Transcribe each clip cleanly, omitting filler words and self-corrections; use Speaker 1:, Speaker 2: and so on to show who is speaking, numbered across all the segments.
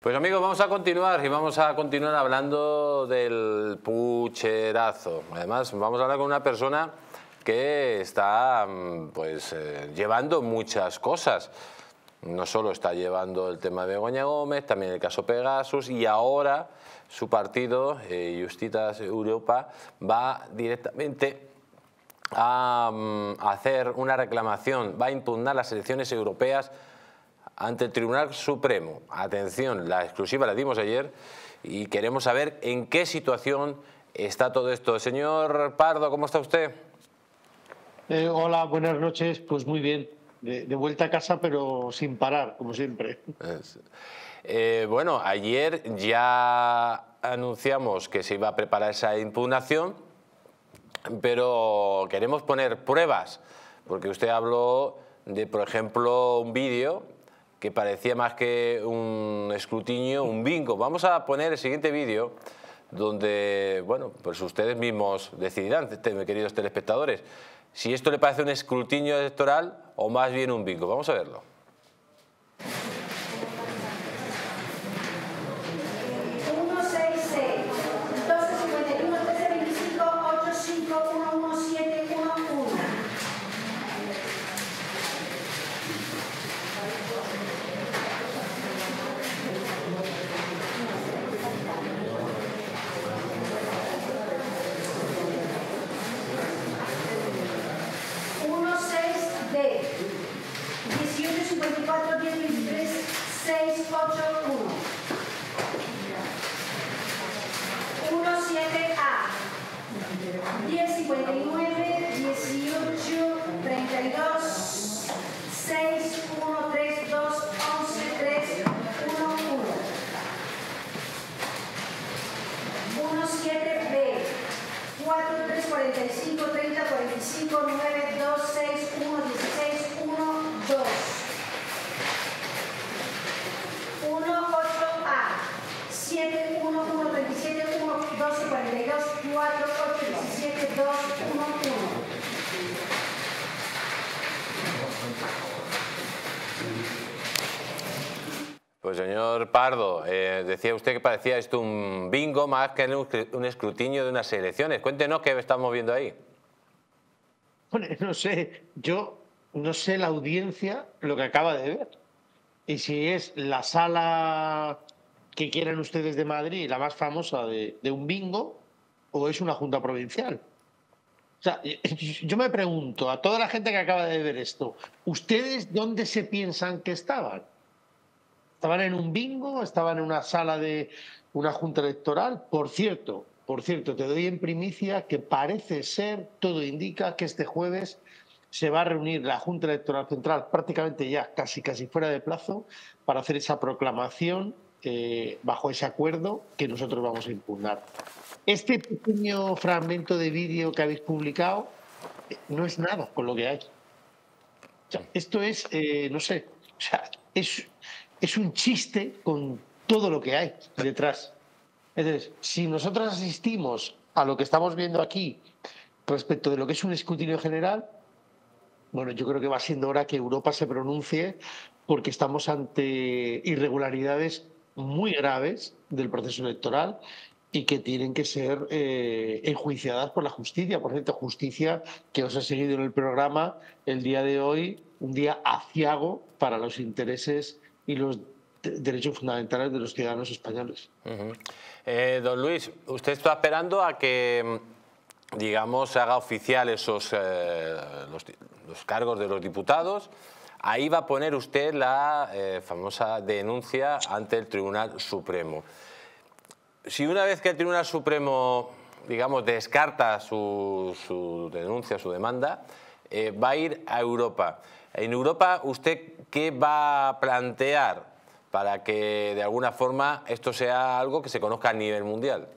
Speaker 1: Pues amigos, vamos a continuar hablando del pucherazo. Además, vamos a hablar con una persona que está llevando muchas cosas. No solo está llevando el tema de Begoña Gómez, también el caso Pegasus, y ahora su partido, Justitas Europa, va directamente a hacer una reclamación, va a impugnar las elecciones europeas ante el Tribunal Supremo. Atención, la exclusiva la dimos ayer y queremos saber en qué situación está todo esto. Señor Pardo, ¿cómo está usted?
Speaker 2: Hola, buenas noches. Pues muy bien, de vuelta a casa, pero sin parar, como siempre.
Speaker 1: Bueno, ayer ya anunciamos que se iba a preparar esa impugnación, pero queremos poner pruebas, porque usted habló de, por ejemplo, un vídeo que parecía más que un escrutinio, un bingo. Vamos a poner el siguiente vídeo donde, bueno, pues ustedes mismos decidirán, queridos telespectadores, si esto le parece un escrutinio electoral o más bien un bingo. Vamos a verlo. Pues señor Pardo, decía usted que parecía esto un bingo más que un escrutinio de unas elecciones. Cuéntenos qué estamos viendo ahí.
Speaker 2: Bueno, no sé, yo no sé la audiencia lo que acaba de ver. Y si es la sala que quieran ustedes de Madrid, la más famosa de un bingo, o es una junta provincial. O sea, yo me pregunto a toda la gente que acaba de ver esto, ¿ustedes dónde se piensan que estaban? ¿Estaban en un bingo? ¿Estaban en una sala de una junta electoral? Por cierto, te doy en primicia que parece ser, todo indica que este jueves se va a reunir la Junta Electoral Central, prácticamente ya casi fuera de plazo, para hacer esa proclamación bajo ese acuerdo que nosotros vamos a impugnar. Este pequeño fragmento de vídeo que habéis publicado no es nada con lo que hay. O sea, esto es, no sé, o sea, es un chiste con todo lo que hay detrás. Entonces, si nosotros asistimos a lo que estamos viendo aquí respecto de lo que es un escrutinio general, bueno, yo creo que va siendo hora que Europa se pronuncie, porque estamos ante irregularidades muy graves del proceso electoral y que tienen que ser enjuiciadas por la justicia. Por cierto, justicia que os he seguido en el programa el día de hoy, un día aciago para los intereses y los derechos fundamentales de los ciudadanos españoles.
Speaker 1: Don Luis, usted está esperando a que, digamos, se haga oficial esos los cargos de los diputados. Ahí va a poner usted la famosa denuncia ante el Tribunal Supremo. Si una vez que el Tribunal Supremo, digamos, descarta su denuncia, su demanda, va a ir a Europa. En Europa, ¿usted qué va a plantear para que de alguna forma esto sea algo que se conozca a nivel mundial?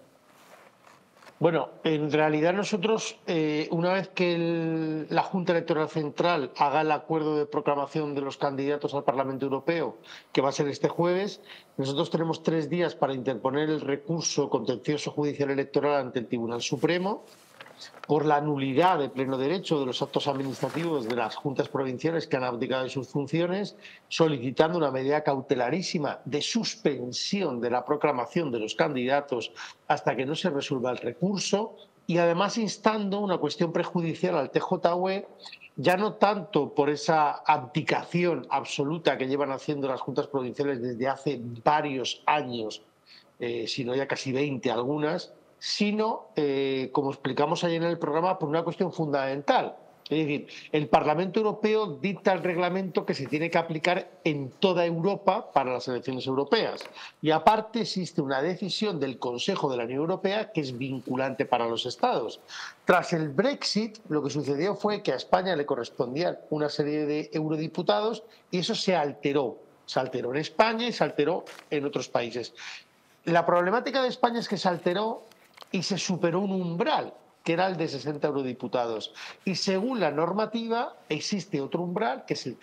Speaker 2: Bueno, en realidad nosotros, una vez que la Junta Electoral Central haga el acuerdo de proclamación de los candidatos al Parlamento Europeo, que va a ser este jueves, nosotros tenemos 3 días para interponer el recurso contencioso judicial electoral ante el Tribunal Supremo. por la nulidad de pleno derecho de los actos administrativos de las juntas provinciales que han abdicado de sus funciones, solicitando una medida cautelarísima de suspensión de la proclamación de los candidatos hasta que no se resuelva el recurso, y además instando una cuestión prejudicial al TJUE, ya no tanto por esa abdicación absoluta que llevan haciendo las juntas provinciales desde hace varios años, sino ya casi 20 algunas, sino, como explicamos ayer en el programa, por una cuestión fundamental. Es decir, el Parlamento Europeo dicta el reglamento que se tiene que aplicar en toda Europa para las elecciones europeas. Y aparte existe una decisión del Consejo de la Unión Europea que es vinculante para los Estados. Tras el Brexit, lo que sucedió fue que a España le correspondían una serie de eurodiputados y eso se alteró. Se alteró en España y se alteró en otros países. La problemática de España es que se alteró y se superó un umbral, que era el de 60 eurodiputados. Y según la normativa, existe otro umbral, que es el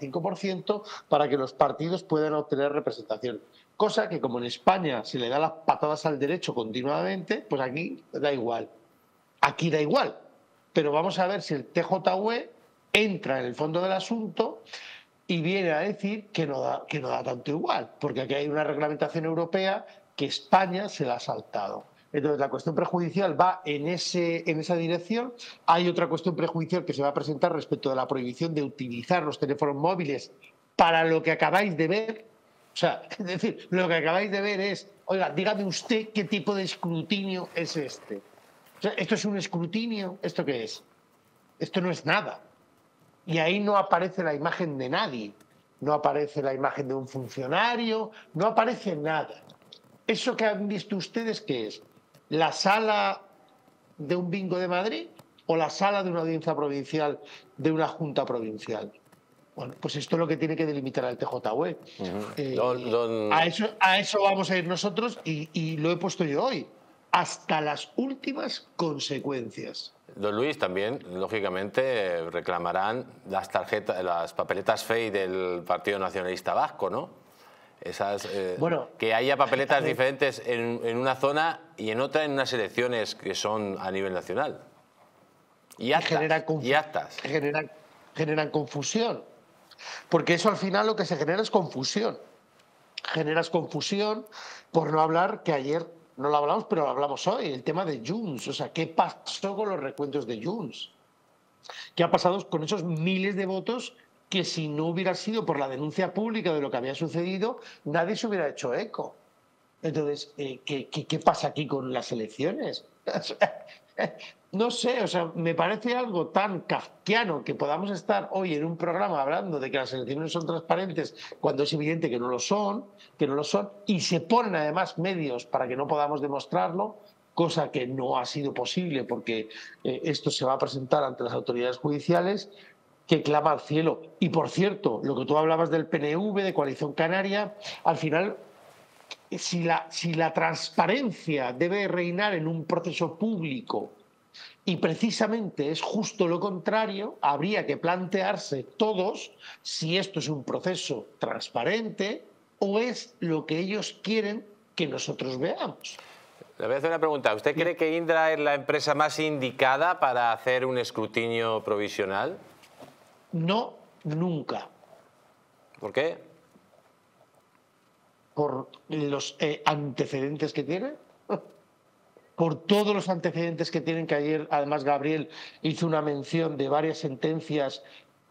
Speaker 2: 3,5%, para que los partidos puedan obtener representación. Cosa que, como en España se le da las patadas al derecho continuamente, pues aquí da igual. Aquí da igual. Pero vamos a ver si el TJUE entra en el fondo del asunto y viene a decir que no da tanto igual, porque aquí hay una reglamentación europea que España se la ha saltado. Entonces, la cuestión prejudicial va en esa dirección. Hay otra cuestión prejudicial que se va a presentar respecto de la prohibición de utilizar los teléfonos móviles para lo que acabáis de ver. O sea, es decir, lo que acabáis de ver es, oiga, dígame usted qué tipo de escrutinio es este. O sea, ¿esto es un escrutinio? ¿Esto qué es? Esto no es nada. Y ahí no aparece la imagen de nadie. No aparece la imagen de un funcionario, no aparece nada. ¿Eso que han visto ustedes qué es? ¿La sala de un bingo de Madrid o la sala de una audiencia provincial de una junta provincial? Bueno, pues esto es lo que tiene que delimitar el TJUE. A eso vamos a ir nosotros y lo he puesto yo hoy, hasta las últimas consecuencias.
Speaker 1: Don Luis, también, lógicamente, reclamarán las papeletas FEI del Partido Nacionalista Vasco, ¿no? Que haya papeletas diferentes en una zona y en otra en unas elecciones que son a nivel nacional. Y actas.
Speaker 2: Generan confusión. Porque eso al final lo que se genera es confusión. Generas confusión, por no hablar que ayer no lo hablamos, pero lo hablamos hoy, el tema de Junts. O sea, ¿qué pasó con los recuentos de Junts? ¿Qué ha pasado con esos miles de votos que si no hubiera sido por la denuncia pública de lo que había sucedido, nadie se hubiera hecho eco? Entonces, ¿qué pasa aquí con las elecciones? No sé, o sea, me parece algo tan kafkiano que podamos estar hoy en un programa hablando de que las elecciones son transparentes cuando es evidente que no lo son, y se ponen además medios para que no podamos demostrarlo, cosa que no ha sido posible porque esto se va a presentar ante las autoridades judiciales, que clama al cielo. Y por cierto, lo que tú hablabas del PNV, de Coalición Canaria, al final, si la transparencia debe reinar en un proceso público y precisamente es justo lo contrario, habría que plantearse todos si esto es un proceso transparente o es lo que ellos quieren que nosotros veamos.
Speaker 1: Le voy a hacer una pregunta. ¿Usted cree que Indra es la empresa más indicada para hacer un escrutinio provisional?
Speaker 2: No, nunca.
Speaker 1: ¿Por qué?
Speaker 2: Por los antecedentes que tiene. Por todos los antecedentes que tienen, que ayer además Gabriel hizo una mención de varias sentencias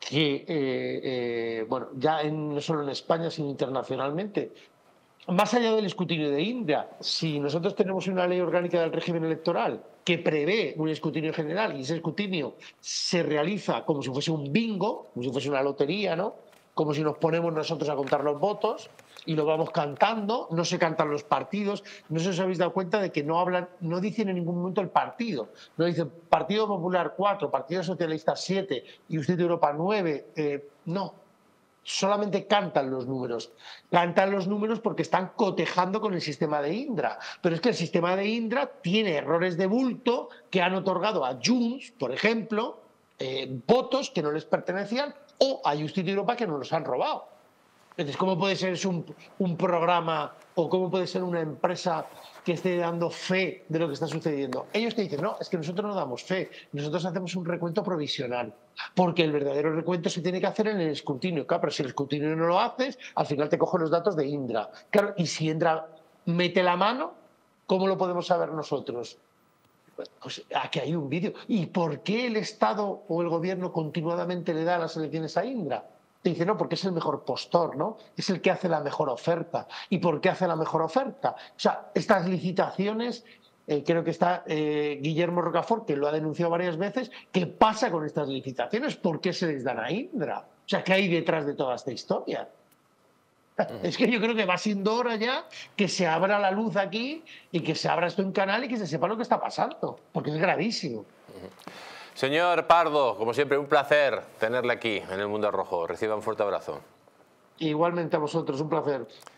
Speaker 2: que, bueno, ya no solo en España, sino internacionalmente. Más allá del escrutinio de Indra, si nosotros tenemos una ley orgánica del régimen electoral que prevé un escrutinio general y ese escrutinio se realiza como si fuese un bingo, como si fuese una lotería, ¿no? Como si nos ponemos nosotros a contar los votos y lo vamos cantando, no se cantan los partidos, no sé si os habéis dado cuenta de que no dicen en ningún momento el partido, no dicen Partido Popular 4, Partido Socialista 7 y Usted Europa 9, no. Solamente cantan los números. Cantan los números porque están cotejando con el sistema de Indra. Pero es que el sistema de Indra tiene errores de bulto que han otorgado a Junts, por ejemplo, votos que no les pertenecían, o a Justicia Europa que nos los han robado. Entonces, ¿cómo puede ser eso un programa o cómo puede ser una empresa que esté dando fe de lo que está sucediendo? Ellos te dicen, no, es que nosotros no damos fe, nosotros hacemos un recuento provisional, porque el verdadero recuento se tiene que hacer en el escrutinio. Claro, pero si el escrutinio no lo haces, al final te cogen los datos de Indra. Claro, y si Indra mete la mano, ¿cómo lo podemos saber nosotros? Pues aquí hay un vídeo. ¿Y por qué el Estado o el gobierno continuadamente le da las elecciones a Indra? Te dice, no, porque es el mejor postor, ¿no? Es el que hace la mejor oferta. ¿Y por qué hace la mejor oferta? O sea, estas licitaciones, creo que está Guillermo Rocafort, que lo ha denunciado varias veces, ¿qué pasa con estas licitaciones? ¿Por qué se les dan a Indra? O sea, ¿qué hay detrás de toda esta historia? Es que yo creo que va siendo hora ya que se abra la luz aquí y que se abra esto en canal y que se sepa lo que está pasando, porque es gravísimo.
Speaker 1: Señor Pardo, como siempre, un placer tenerle aquí en El Mundo Rojo. Reciba un fuerte abrazo.
Speaker 2: Igualmente a vosotros, un placer.